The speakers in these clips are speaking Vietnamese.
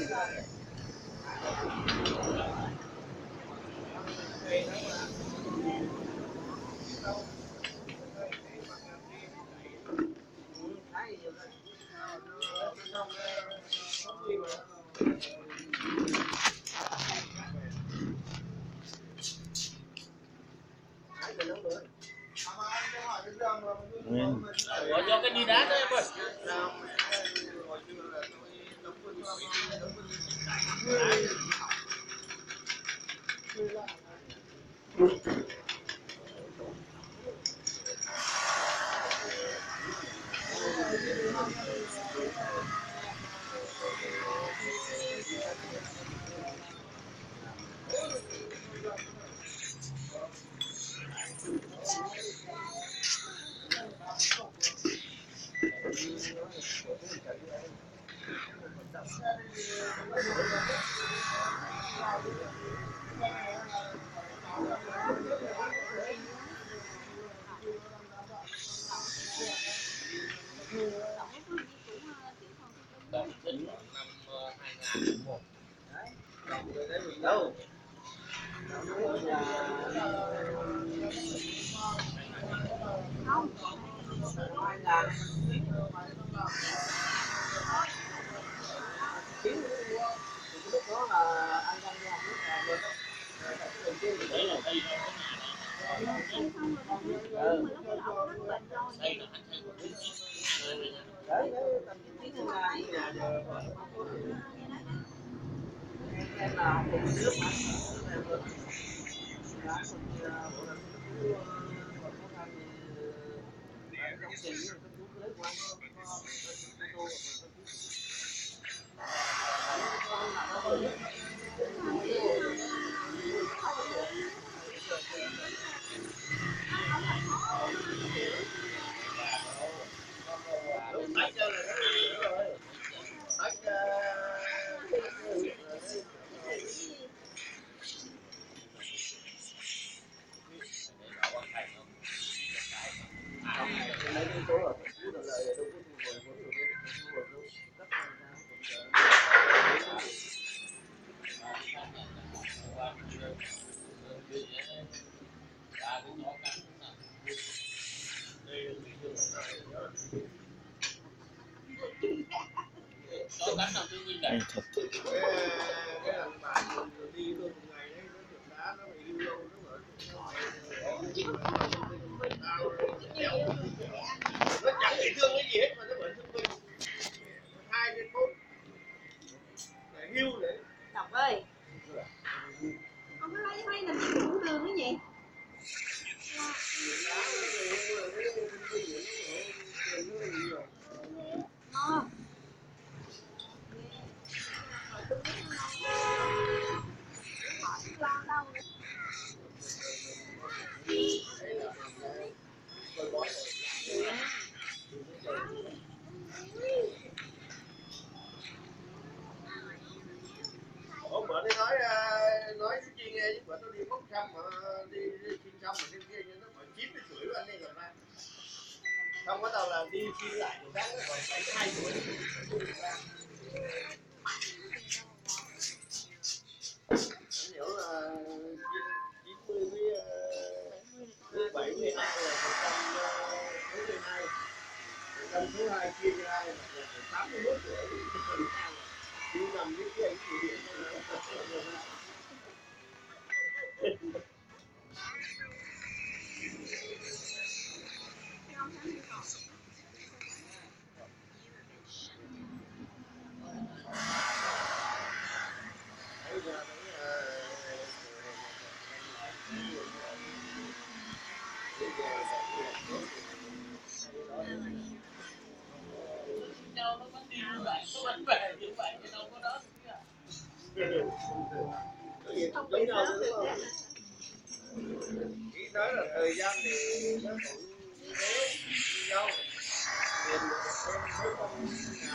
Ủa, cho cái đi đá đó em ơi. Đâu? Anh thật. Nó chẳng bị thương cái gì hết mà nó vẫn thương mình. 2 đến 4 để hưu đấy. Ngọc ơi, con có lấy máy làm gì cũng đường cái gì? Ngon. Hôm bữa nó nói với chị nghe chứ bữa tôi đi bốc thăm mà đi xin thăm mà trên kia nó phải 90 tuổi rồi anh đi gặp anh. Xong bắt đầu là đi xin lại một tháng còn 72 tuổi. Hiểu là 90 với 72 là 102. 102 chia cho 2 là 81 tuổi. Đi nằm với cái anh chị điện. Không bị rớt được hết. Chỉ nói là thời gian thì nó cũng như thế như nhau. Tiền mấy con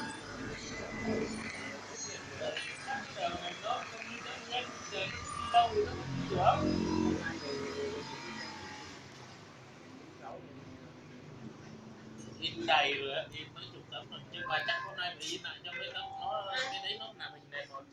in đầy rồi, in mấy chục tấm rồi, nhưng mà chắc hôm nay phải in lại cho mấy tấm nó cái đấy nó là hình nền rồi.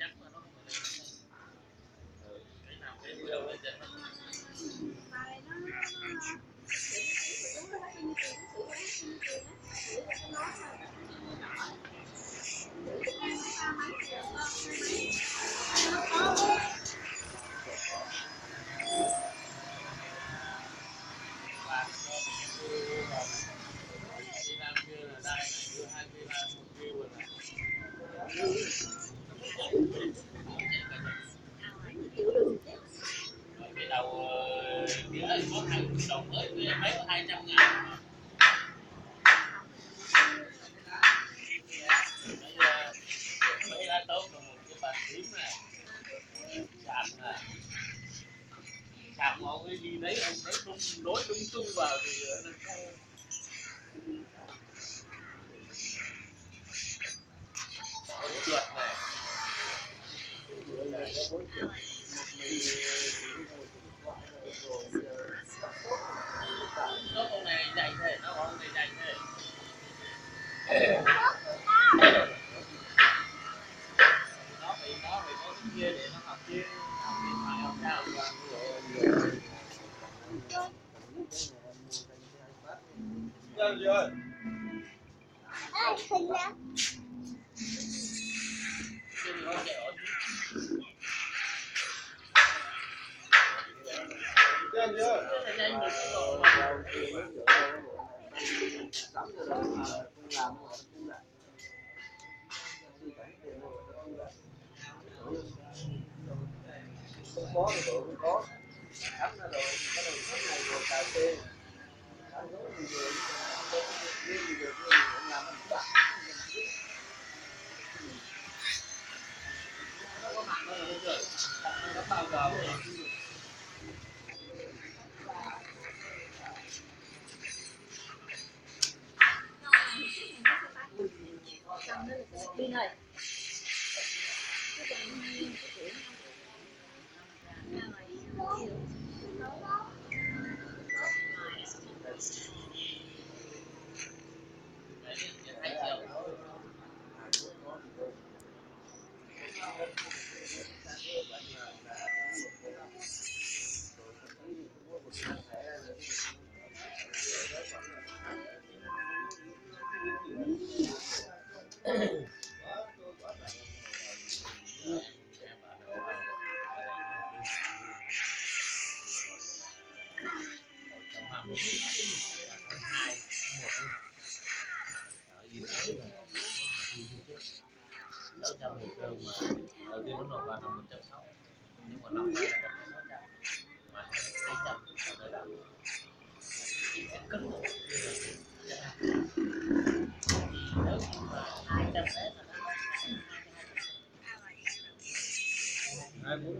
Tiểu đường chứ. Cái đầu kia có hai đầu mới mấy có 200.000. Mấy lá tốt rồi một cái bàn phím này sạc này sạc mà ông ấy đi lấy ông ấy không nối lung tung vào thì chuột này nó con này dày thế nó con này dày thế nó phải có cái kia để nó học chứ học điện thoại học sao Làm gì ơi? Làm gì ơi? Không có thì đội không có. Cắm ra rồi, bắt đầu suốt ngày rồi cà phê. Ăn uống gì rồi, đi được làm ăn bạc. Nó có mặt nó là nó trời nó bao vào rồi. Pin ơi. Đầu tiên nó nộp vào là 160 nhưng mà năm nay là 600 mà 200 rồi đó cân nếu như mà 200 mét là nó 24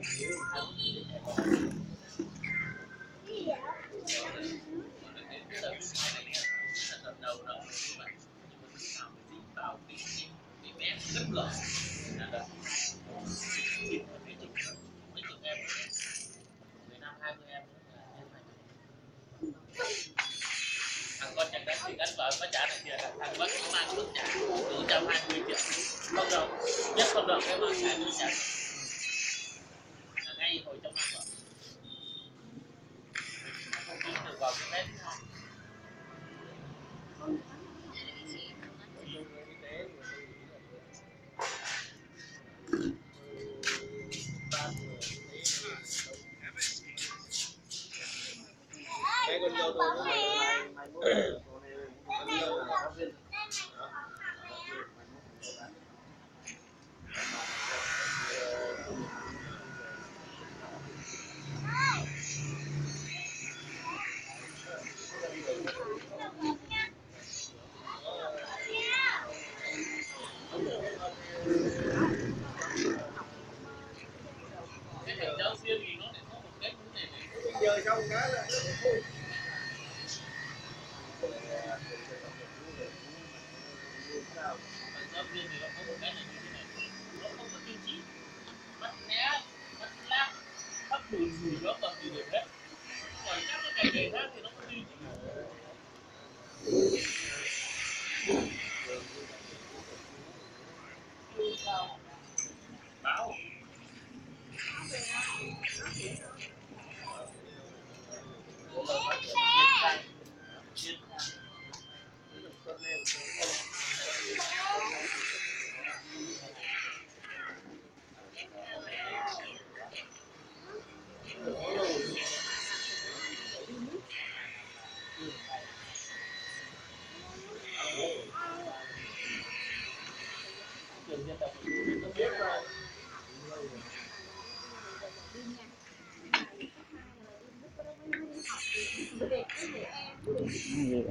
đầu đầu nhưng mà nào tí vào cái bé rất là mấy chục em 15 20 em thằng con chẳng đánh thì đánh vợ nó trả này kia thằng vẫn mang nước trả đủ 120 triệu không đâu nhất không được cái mà trả nước trả ngay hồi trong năm rồi không biết được vào cái mét thứ hai Cái con dâu tôi mai mốt cái thằng cháu xuyên thì nó lại có một cái như này này giờ xong cái là thằng cháu xuyên thì nó có một cái này như thế này nó không có tiêu chí bắt né bắt lát bắt đùi gì nó còn gì được hết còn các cái ngành nghề khác thì nó có tiêu chí báo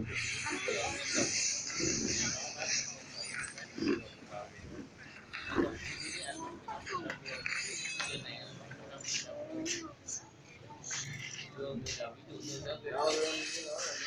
Lương thì là ví dụ như giáo viên Rồi, cái đó là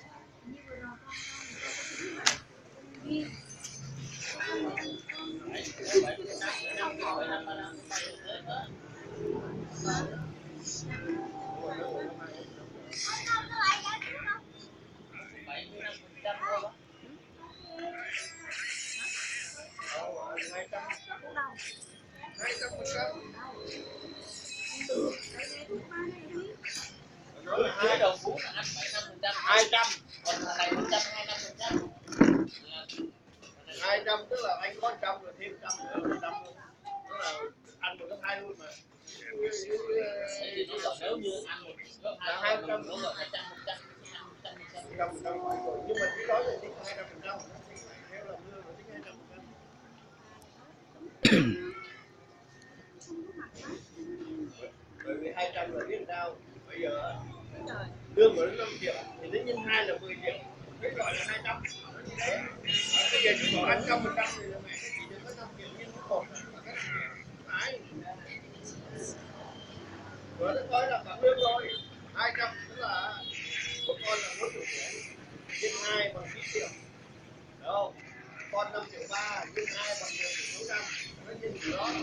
nó 200%. Nó là Dưới đầu phú là ăn 75%, 200. còn thằng này 125%. 200 tức là anh có 100 rồi thêm 100 nữa, 100 nữa. Tức là ăn một gấp 2 luôn mà. Thế thì nó gọi nếu như ăn một gấp 2 nó gọi là 100%. 100% phải rồi. Nhưng mà chỉ nói là tính 200%. Theo là lương là tính 200%. Bởi vì 200 là biết sao. Bây giờ lương của nó 5 triệu thì tính nhân 2 là 10 triệu. Thế gọi là 200. Nó như thế. Bây giờ chỉ có ăn 100% thì là mẹ chỉ được có 5 triệu nhân với 1 là cái 5 triệu. Đấy. Rồi nó coi là bằng lương rồi. 200 tức là một con là 4 triệu rưỡi. Nhân 2 bằng 9 triệu. Đúng không? Con 5 triệu 3, nhân 2 bằng 10 triệu 600. Nó nhân gì đó.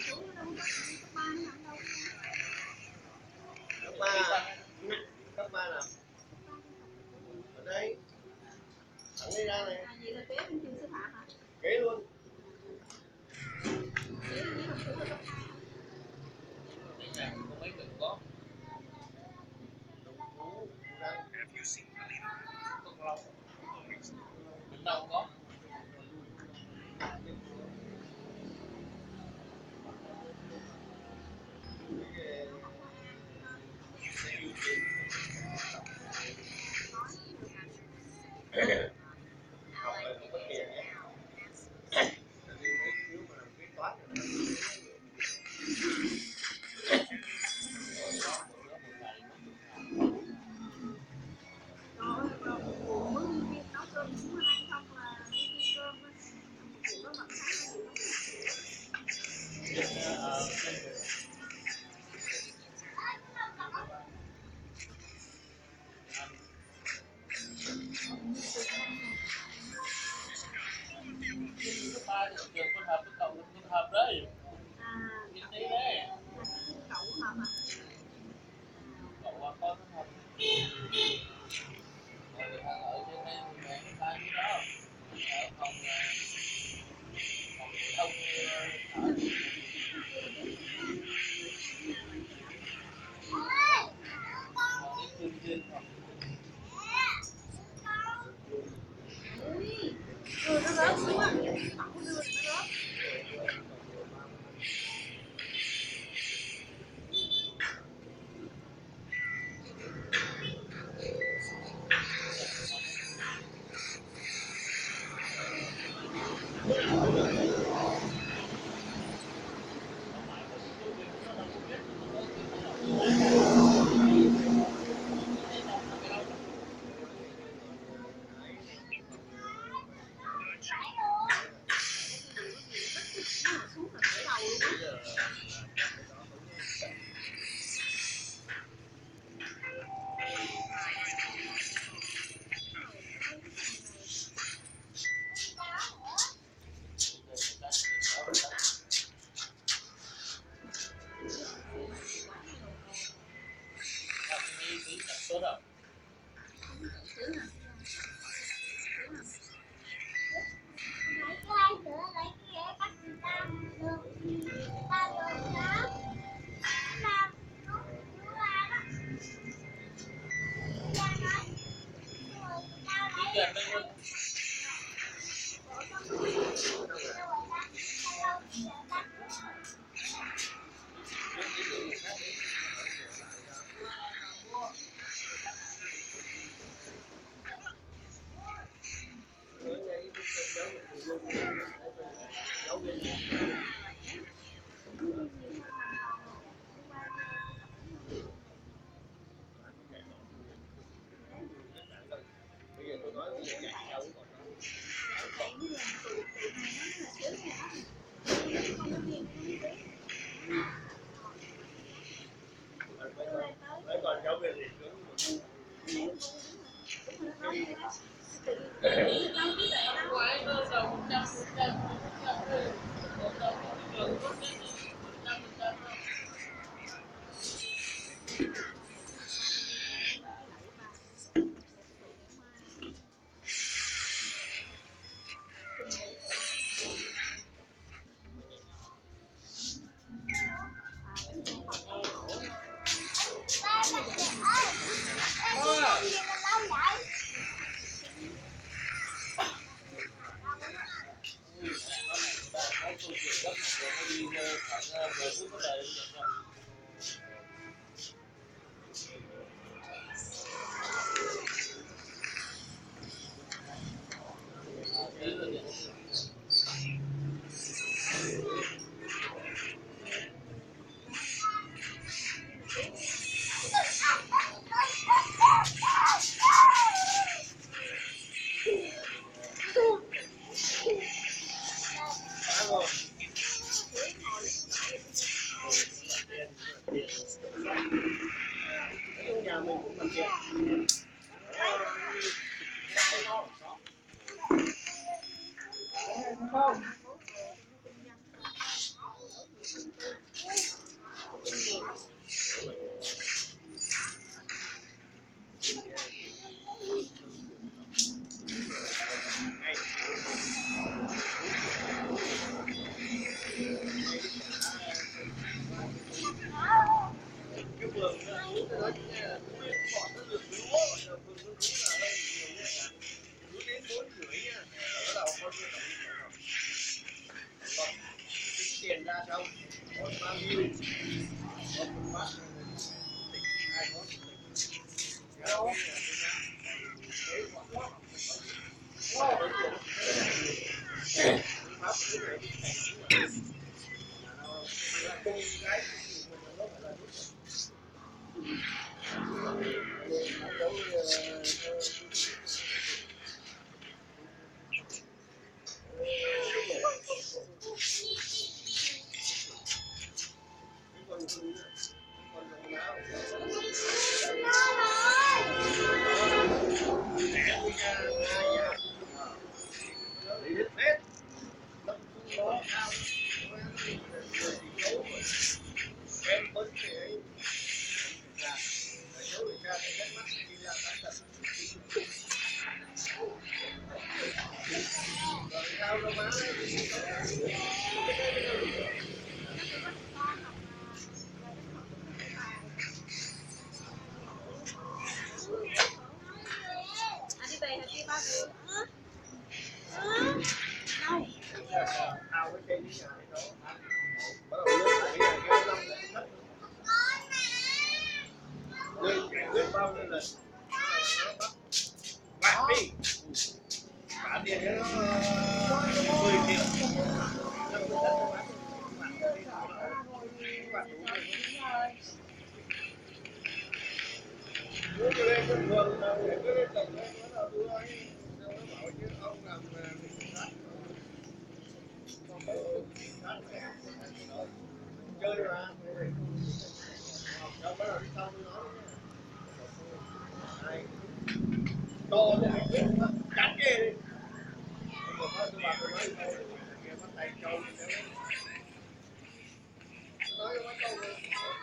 Cấp 3 là ở đây. Thẳng đi ra này. Kế luôn. Có mấy người có mình đâu có. Học là không có tiền nhé. Nếu mà làm kế toán thì Cấp 3 thì trường phân hợp với cậu phân hợp đấy. Kinh tế đấy. Cậu con phân hợp. Rồi thì thằng ở trên đây mẹ cái ba chứ đó. Ở phòng phổ thông ở Nhà mình cũng làm việc. Không. Cái vườn nó nói bọn nó được lúa, vườn nó lúa là lên nhiều nha. Lúa đến 4,5 nha. Ở đầu con kia rồi. Tính tiền ra xong, còn bao nhiêu? Còn một bát ai có? Đâu? Chơi mà. Đâu bắt đầu đi sau tôi nói nha. To thì mình biết cắn ghê đi. Tôi bảo tôi nói nghe bắt tay trâu như thế. Nói bắt trâu rồi.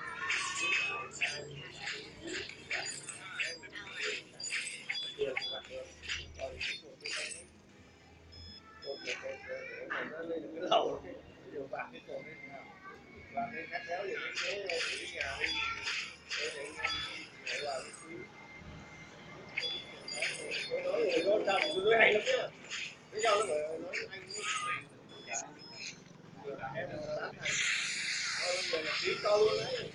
Nó lên cái đầu điều bạc cái cổ lên nào và cái cắt kéo thì cái nhà đi để nhảy vào cái nói người đó sao tôi nói hay lắm chứ cái sao nó nói anh em là giờ là tí câu luôn đấy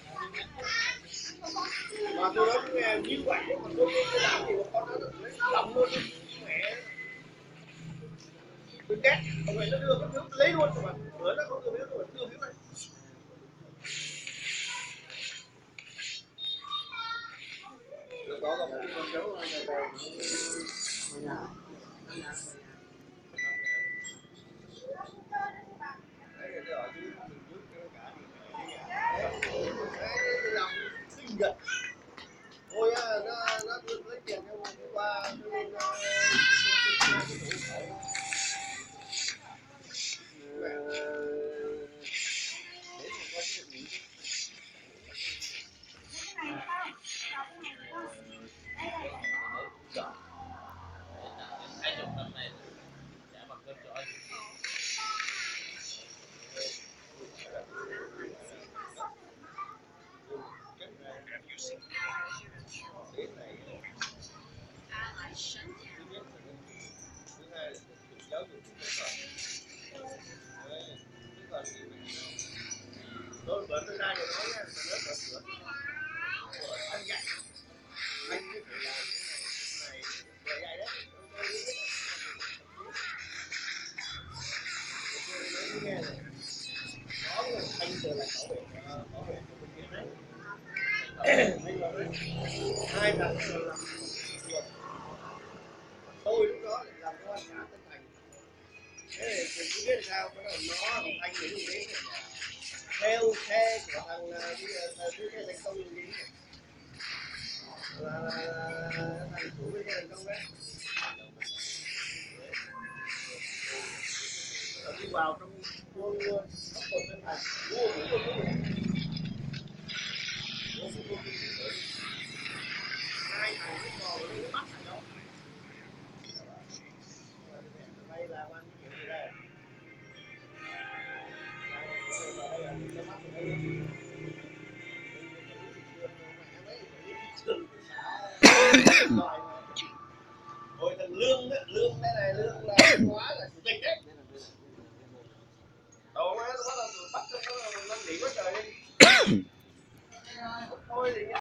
mà tôi nói nghe như vậy mà tôi cái làm gì mà con nó được lấy lòng luôn mẹ tôi ghét ông này nó đưa cái phiếu lấy luôn mà bữa nó không đưa phiếu rồi đưa phiếu này lúc đó là một con cháu thôi á nó lấy tiền cho mình qua vợ tôi ra rồi nói nha, nó mở cửa anh dạy anh cứ phải làm cái này về dạy đấy. Tôi nghe này có người anh từ là bảo vệ của bên đấy hai thằng làm tôi lúc đó làm công an xã Tân Thành. Thế thì không biết sao nó anh nghĩ như thế theo xe của thằng thứ xe thành công như thế là thằng chủ cái xe thành công đấy đi vào trong mua cácคนTân Thành mua hai thằng cái bò nó bắt thằng đó đây là ban cái gì đây rồi thằng lương đấy, lương đây này lương là hóa là chủ tịch đấy đầu nó bắt là bắt nó nghỉ quá trời đi thôi thì